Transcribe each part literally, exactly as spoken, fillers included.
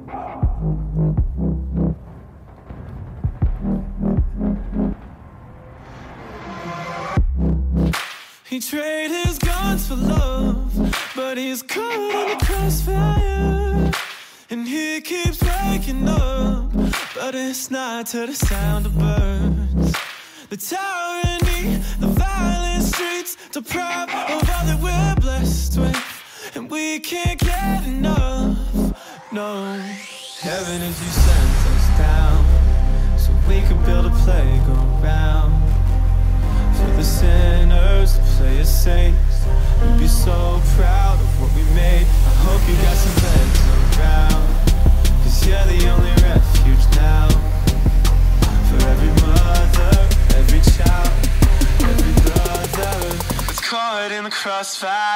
He traded his guns for love, but he's caught in the crossfire. And he keeps waking up, but it's not to the sound of birds. The tyranny, the violent streets, deprived of all that we're blessed with, and we can't get enough, no. Heaven, if you sent us down, so we could build a playground for the sinners to play as saints. We'd be so proud of what we made. I hope you got some beds around, 'cause you're the only refuge now. For every mother, every child, every brother that's caught in the crossfire.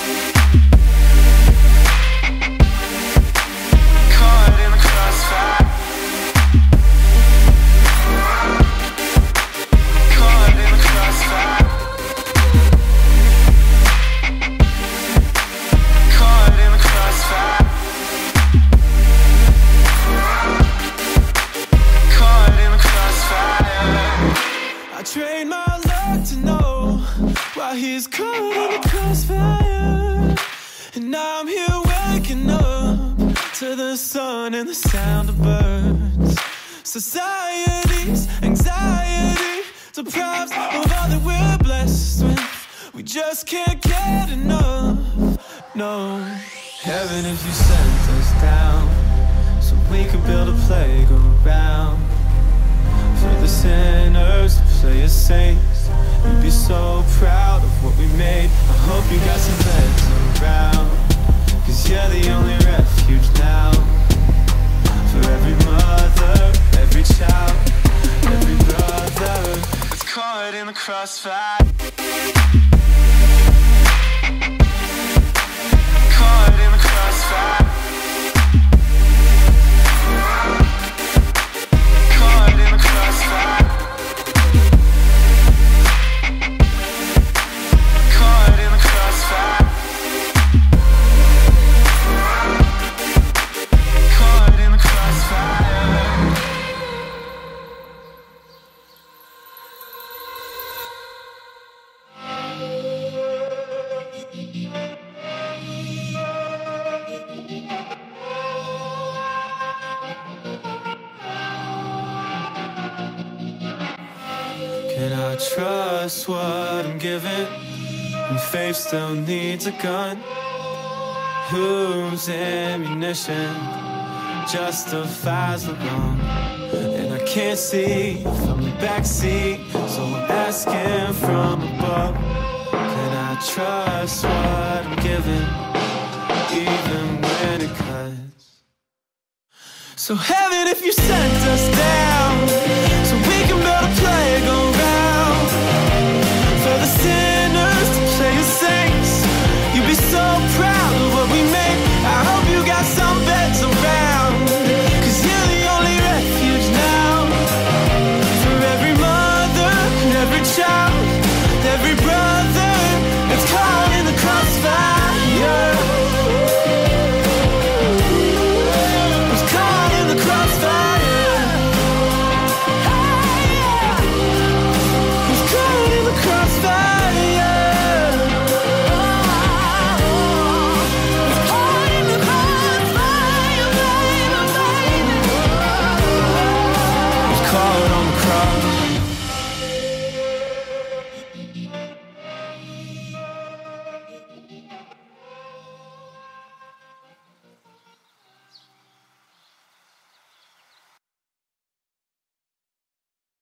Caught in the crossfire. Caught in the crossfire. Caught in the crossfire. Caught in the crossfire. I trained my luck to know why he's caught in the crossfire. And now I'm here waking up to the sun and the sound of birds. Society's anxiety deprives of all that we're blessed with. We just can't get enough, no. Heaven, if you sent us down, so we could build a playground for the sinners to play as saints. You'd be so proud of what we made. I hope you got some beds around, 'cause you're the only refuge now. For every mother, every child, every brother that's caught in the crossfire. Caught in the crossfire. Caught in the crossfire. Caught in the crossfire. Caught in the crossfire. Can I trust what I'm given when faith still needs a gun? Whose ammunition justifies the wrong? And I can't see from the backseat, so I'm asking from above. Can I trust what I'm given, even when it cuts? So heaven, if you sent us down,